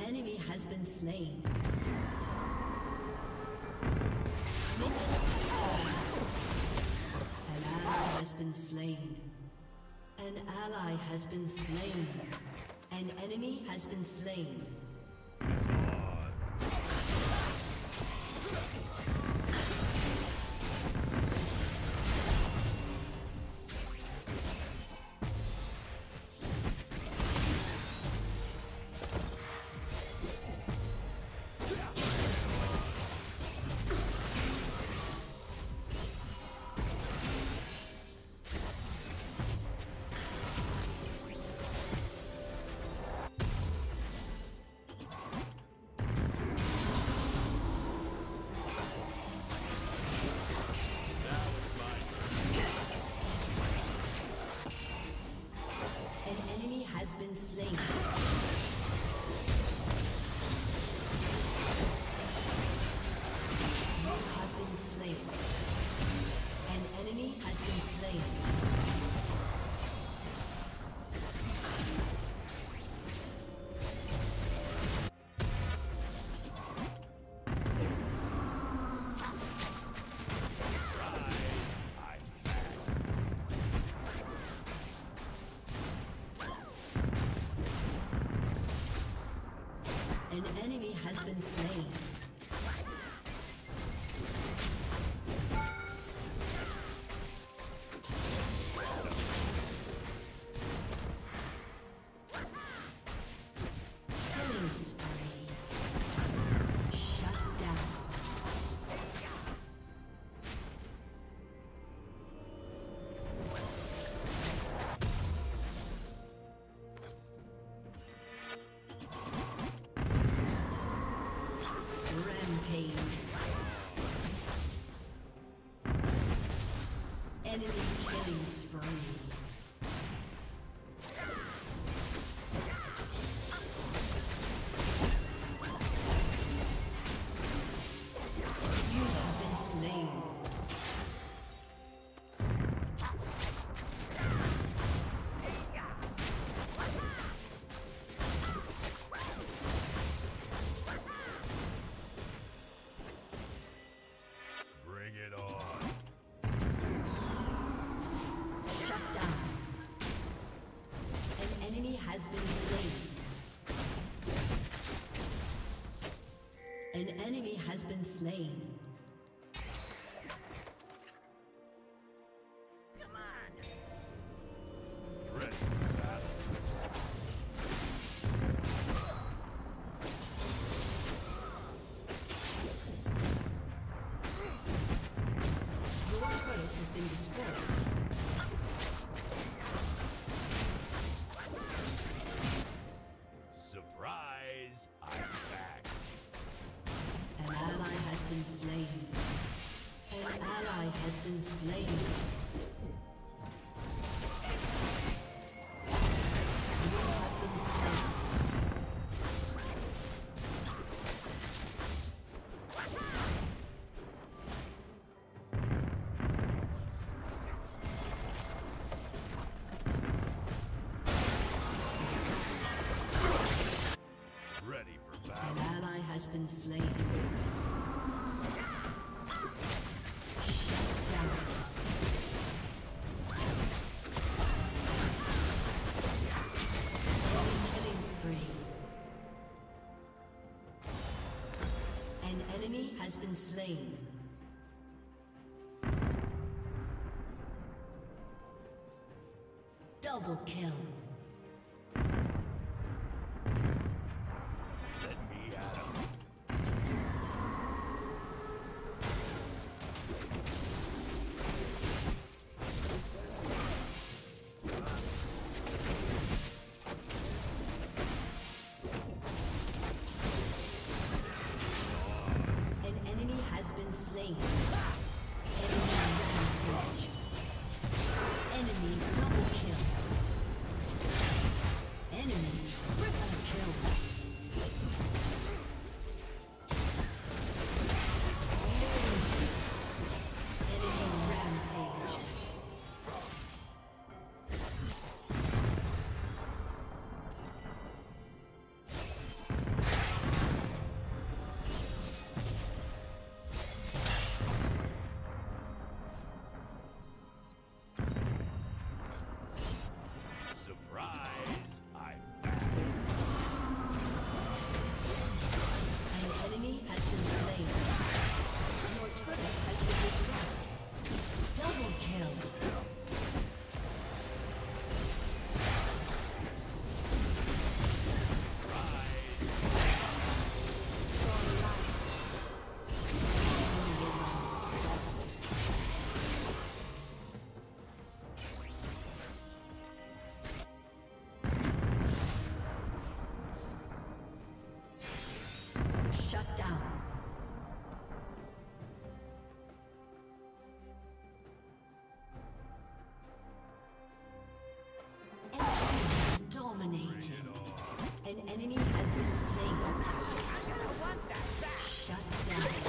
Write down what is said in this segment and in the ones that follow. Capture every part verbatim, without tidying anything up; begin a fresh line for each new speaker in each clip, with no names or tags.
enemy has been slain. An ally has been slain. An ally has been slain. An enemy has been slain. An enemy has been slain. Enemy killing spree. You have been slain.
Bring it on.
Has been slain. An enemy has been slain.
Come on. Ready for battle.
Your turret has been destroyed.
Surprise! I'm back.
An ally has been slain. An ally has been slain. You have been slain.
Ready for battle.
An ally has been slain. Shut down. Killing spree. An enemy has been slain. Double kill. Slain. Enemy, enemy double kill. enemy has been slain. Shut down.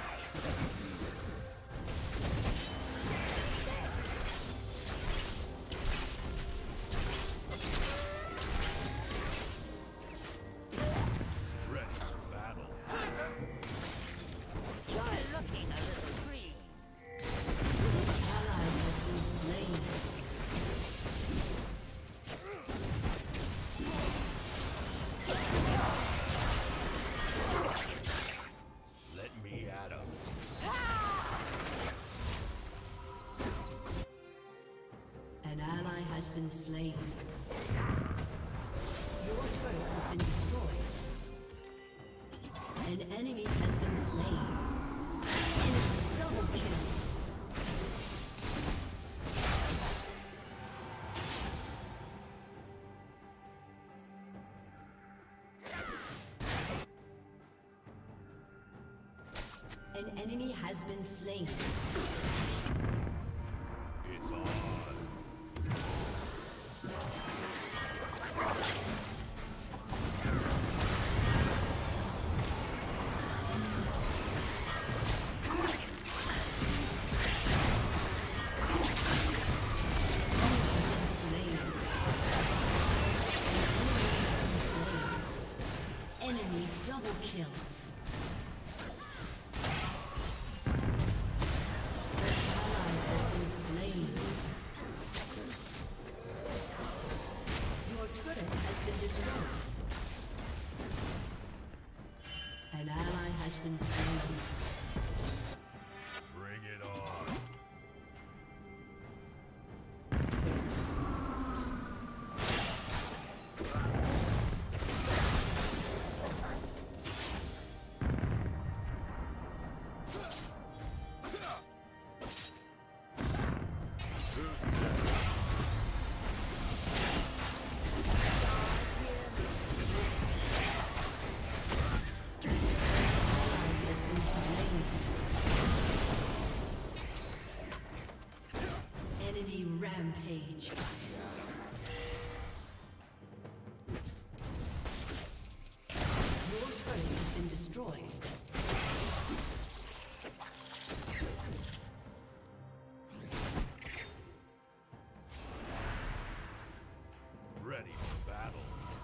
Been slain. Your turret has been destroyed. An enemy has been slain. Enemy double kill. An enemy has been slain.
It's on. An ally has been slain. Bring it on.
Rampage. Your turret has been destroyed.
Ready for battle.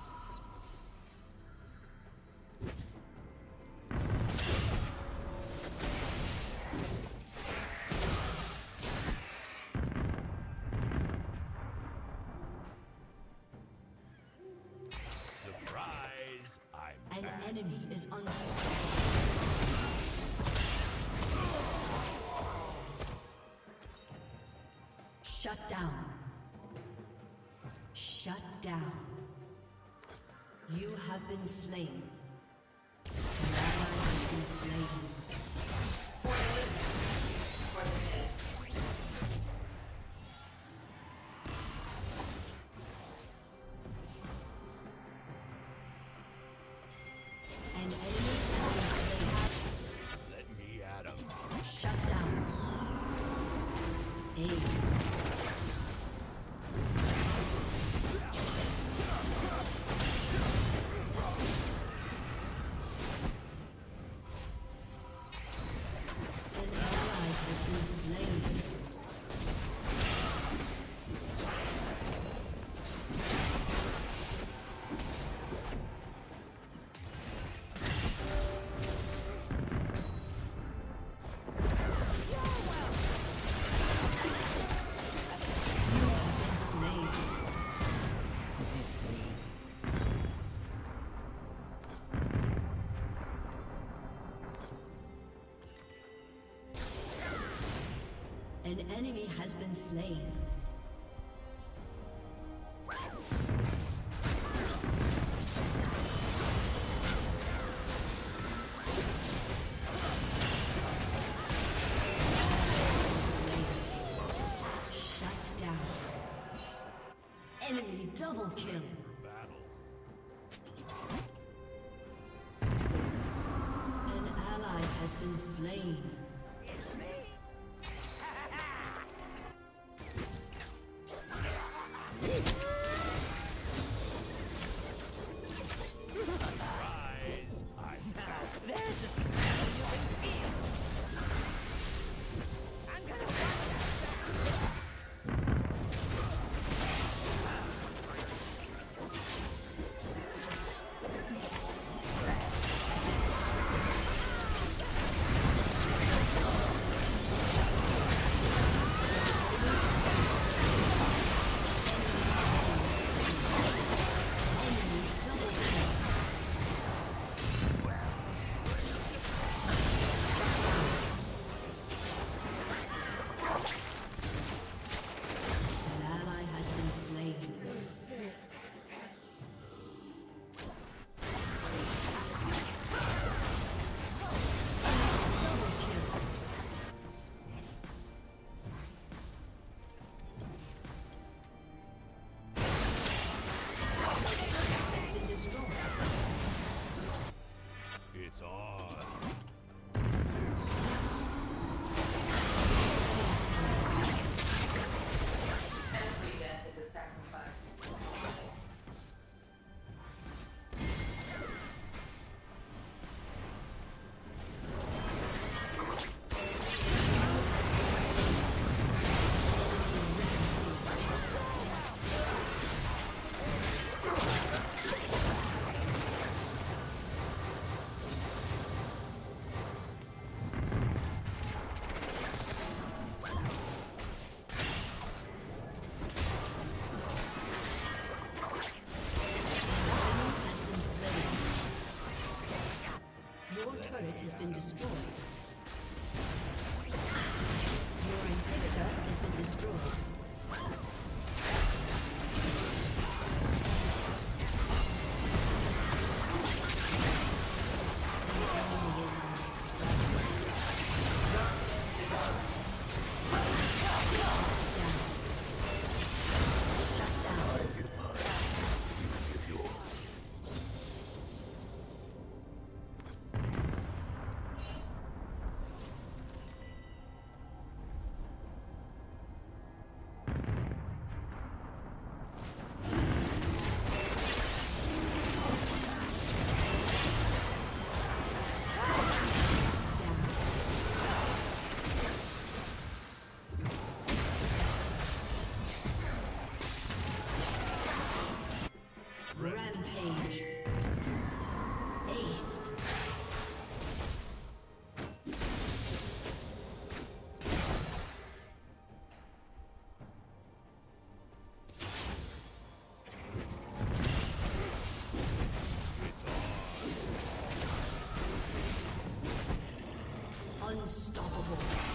An enemy is unstoppable. Shut down. Shut down. You have been slain. An ally has been slain. An enemy has been slain. Shut down. Enemy double kill. An ally has been slain. turret has been destroyed. Your inhibitor has been destroyed. Rampage. Ace. Unstoppable.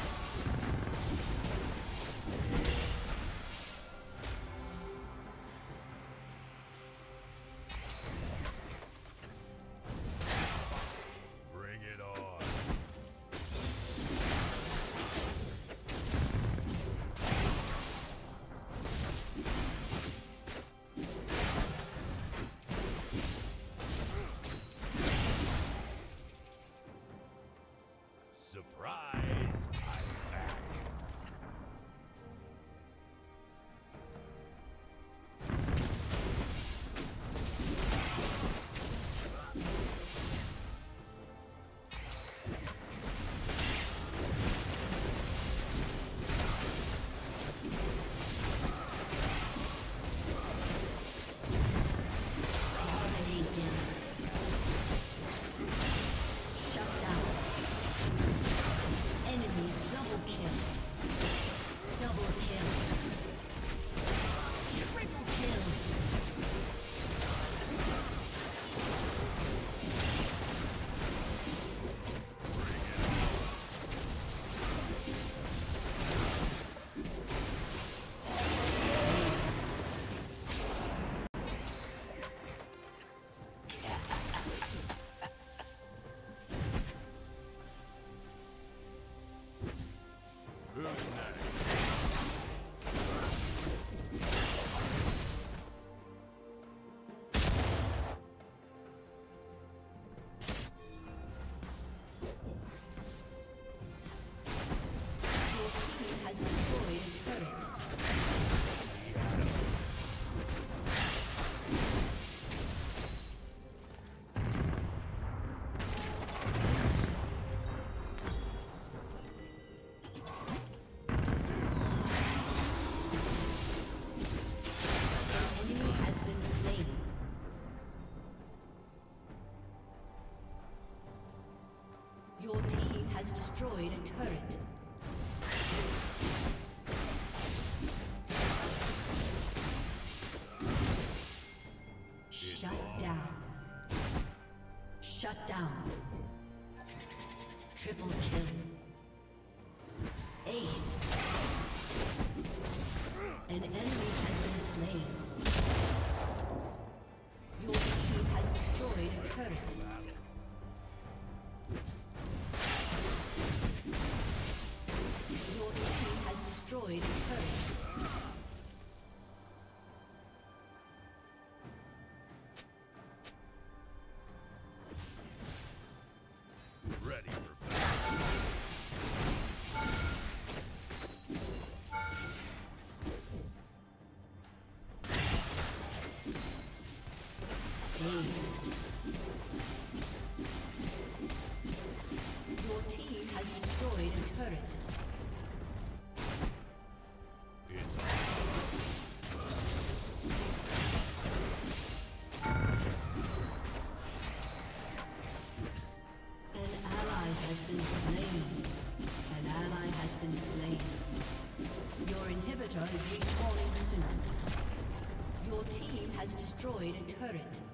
Has destroyed a turret. Shut down. Shut down. Triple kill. Ace. An enemy has been slain. Your team has destroyed a turret. Destroyed a turret.
Ready for battle.
Dazed. Your team has destroyed a turret. Is respawning soon. Your team has destroyed a turret.